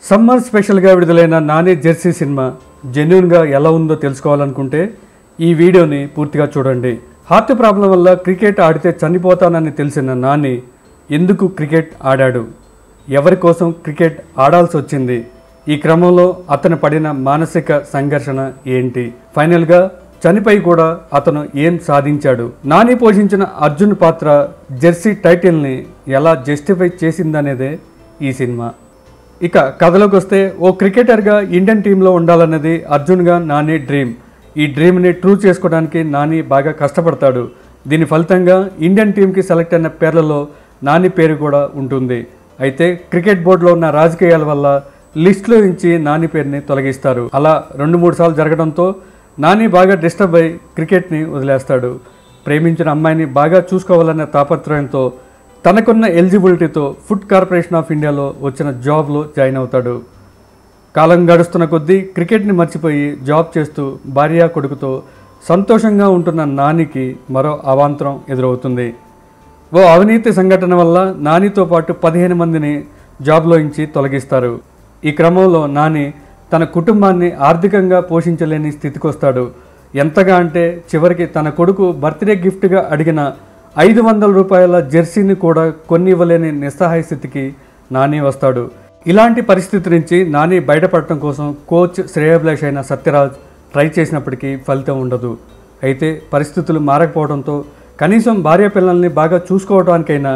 Summer స్పెషల్గా విడుదలైన Nani Jersey cinema జెన్యూన్గా ఎలా ఉందో తెలుసుకోవాలనుకుంటే ఈ వీడియోని పూర్తిగా చూడండి. హార్ట్ ప్రాబ్లం వల్ల క్రికెట్ ఆడితే చనిపోతానని తెలిసిన నాని ఎందుకు క్రికెట్ ఆడాడు, ఎవరి కోసం క్రికెట్ ఆడాల్సి వచ్చింది, ఈ క్రమంలో అతను పడిన మానసిక సంఘర్షణ ఏంటి, ఫైనల్గా చనిపోయి కూడా అతను ఏం సాధించాడు, నాని పోషించిన అర్జున్ పాత్ర జెర్సీ టైటిల్ని ఎలా జస్టిఫై చేసిందనేదే ఈ సినిమా. ఇక కథలోకి వస్తే ఓ క్రికెటర్గా ఇండియన్ టీంలో ఉండాలన్నది అర్జున్గా నాని డ్రీమ్. ఈ డ్రీమ్ని ట్రూ చేసుకోవడానికి నాని బాగా కష్టపడతాడు. దీని ఫలితంగా ఇండియన్ టీంకి సెలెక్ట్ అయిన పేర్లలో నాని పేరు కూడా ఉంటుంది. అయితే క్రికెట్ బోర్డులో ఉన్న రాజకీయాల వల్ల లిస్టులో నుంచి నాని పేరుని తొలగిస్తారు. అలా 2-3 సార్లు జరగడంతో నాని బాగా డిస్టర్బ్ అయి క్రికెట్ని వదిలేస్తాడు. ప్రేమించిన అమ్మాయిని బాగా చూసుకోవాలనే తాపత్రయంతో తనకున్న ఎలిజిబిలిటీతో ఫుడ్ కార్పొరేషన్ ఆఫ్ ఇండియాలో వచ్చిన జాబ్లో జాయిన్ అవుతాడు. కాలం గడుస్తున్న కొద్దీ క్రికెట్ని మర్చిపోయి జాబ్ చేస్తూ భార్య కొడుకుతో సంతోషంగా ఉంటున్న నానికి మరో అవాంతరం ఎదురవుతుంది. ఓ అవినీతి సంఘటన వల్ల నానితో పాటు 15 మందిని జాబ్లో నుంచి తొలగిస్తారు. ఈ క్రమంలో నాని తన కుటుంబాన్ని ఆర్థికంగా పోషించలేని స్థితికి వస్తాడు. ఎంతగా అంటే చివరికి తన కొడుకు బర్త్డే గిఫ్ట్గా అడిగిన 500 రూపాయల జెర్సీని కూడా కొనివ్వలేని నిస్సహాయ స్థితికి నాని వస్తాడు. ఇలాంటి పరిస్థితి నుంచి నాని బయటపడటం కోసం కోచ్ శ్రేయోభిలాష్ అయిన సత్యరాజ్ ట్రై చేసినప్పటికీ ఫలితం ఉండదు. అయితే పరిస్థితులు మారకపోవడంతో కనీసం భార్య పిల్లల్ని బాగా చూసుకోవడానికైనా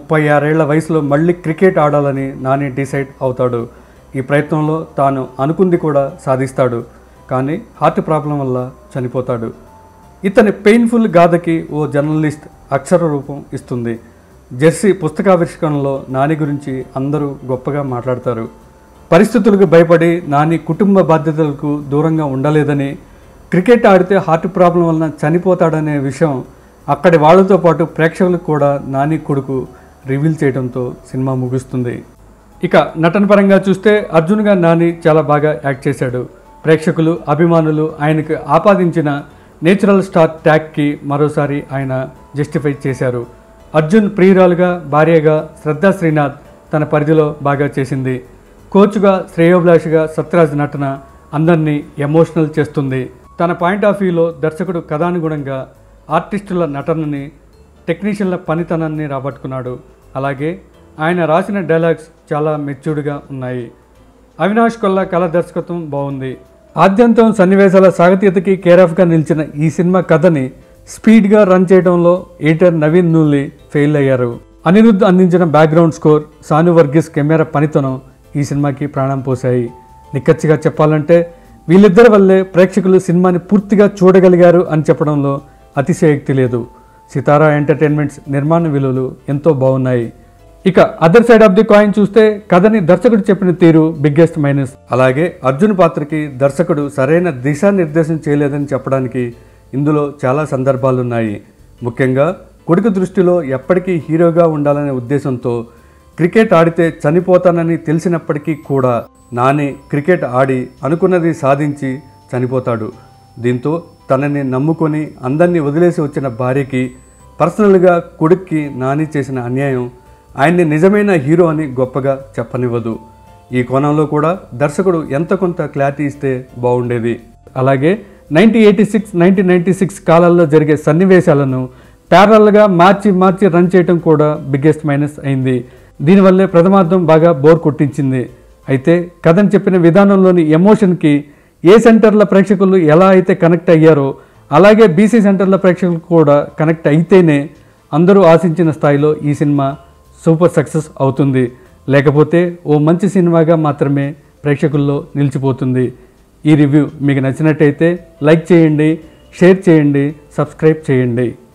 36 ఏళ్ల వయసులో మళ్ళీ క్రికెట్ ఆడాలని నాని డిసైడ్ అవుతాడు. ఈ ప్రయత్నంలో తాను అనుకుంది కూడా సాధిస్తాడు. కానీ హార్ట్ ప్రాబ్లం వల్ల చనిపోతాడు. ఇతని పెయిన్ఫుల్ గాథకి ఓ జర్నలిస్ట్ అక్షర రూపం ఇస్తుంది. జెర్సీ పుస్తకావిష్కరణలో నాని గురించి అందరూ గొప్పగా మాట్లాడతారు. పరిస్థితులకు భయపడి నాని కుటుంబ బాధ్యతలకు దూరంగా ఉండలేదని, క్రికెట్ ఆడితే హార్ట్ ప్రాబ్లం వలన చనిపోతాడనే విషయం అక్కడి వాళ్లతో పాటు ప్రేక్షకులకు కూడా నాని కొడుకు రివీల్ చేయడంతో సినిమా ముగుస్తుంది. ఇక నటన పరంగా చూస్తే అర్జున్గా నాని చాలా బాగా యాక్ట్ చేశాడు. ప్రేక్షకులు అభిమానులు ఆయనకు ఆపాదించిన నేచురల్ స్టార్ ట్యాగ్కి మరోసారి ఆయన జస్టిఫై చేశారు. అర్జున్ ప్రియురాలుగా భార్యగా శ్రద్ధా శ్రీనాథ్ తన పరిధిలో బాగా చేసింది. కోచ్గా శ్రేయోభిలాష్గా సత్యరాజ్ నటన అందరినీ ఎమోషనల్ చేస్తుంది. తన పాయింట్ ఆఫ్ వ్యూలో దర్శకుడు కథానుగుణంగా ఆర్టిస్టుల నటనని, టెక్నీషియన్ల పనితనాన్ని రాబట్టుకున్నాడు. అలాగే ఆయన రాసిన డైలాగ్స్ చాలా మెచ్యూర్డ్గా ఉన్నాయి. అవినాష్ కొల్లా కళ దర్శకత్వం బాగుంది. ఆద్యంతం సన్నివేశాల సాగతీయతకి కేరాఫ్గా నిలిచిన ఈ సినిమా కథని స్పీడ్గా రన్ చేయడంలో ఎడిటర్ నవీన్ నూలి ఫెయిల్ అయ్యారు. అనిరుద్ధ్ అందించిన background score, Sanu Varghese camera పనితనం ఈ సినిమాకి ప్రాణం పోశాయి. నిక్కచ్చిగా చెప్పాలంటే వీళ్ళిద్దరి వల్లే ప్రేక్షకులు సినిమాని పూర్తిగా చూడగలిగారు అని చెప్పడంలో అతిశయోక్తి లేదు. సితారా ఎంటర్టైన్మెంట్స్ నిర్మాణ విలువలు ఎంతో బాగున్నాయి. ఇక other side of the coin చూస్తే కథని దర్శకుడు చెప్పిన తీరు బిగ్గెస్ట్ మైనస్. అలాగే అర్జున్ పాత్రకి దర్శకుడు సరైన దిశానిర్దేశం చేయలేదని చెప్పడానికి ఇందులో చాలా సందర్భాలున్నాయి. ముఖ్యంగా కొడుకు దృష్టిలో ఎప్పటికీ హీరోగా ఉండాలనే ఉద్దేశంతో క్రికెట్ ఆడితే చనిపోతానని తెలిసినప్పటికీ కూడా నాని క్రికెట్ ఆడి అనుకున్నది సాధించి చనిపోతాడు. దీంతో తనని నమ్ముకొని అందరినీ వదిలేసి వచ్చిన భార్యకి, పర్సనల్గా కొడుక్కి నాని చేసిన అన్యాయం ఆయన్ని నిజమైన హీరో అని గొప్పగా చెప్పనివ్వదు. ఈ కోణంలో కూడా దర్శకుడు ఎంత కొంత క్లారిటీ ఇస్తే బాగుండేది. అలాగే 1986, 1996 కాలాల్లో జరిగే సన్నివేశాలను ప్యారల్గా మార్చి రన్ చేయడం కూడా బిగ్గెస్ట్ మైనస్ అయింది. దీనివల్లే ప్రథమార్థం బాగా బోర్ కొట్టించింది. అయితే కథను చెప్పిన విధానంలోని ఎమోషన్కి ఏ సెంటర్ల ప్రేక్షకులు ఎలా అయితే కనెక్ట్ అయ్యారో అలాగే బీసీ సెంటర్ల ప్రేక్షకులు కూడా కనెక్ట్ అయితేనే అందరూ ఆశించిన స్థాయిలో ఈ సినిమా సూపర్ సక్సెస్ అవుతుంది. లేకపోతే ఓ మంచి సినిమాగా మాత్రమే ప్రేక్షకుల్లో నిలిచిపోతుంది. ఈ రివ్యూ మీకు నచ్చినట్టయితే లైక్ చేయండి, షేర్ చేయండి, సబ్స్క్రైబ్ చేయండి.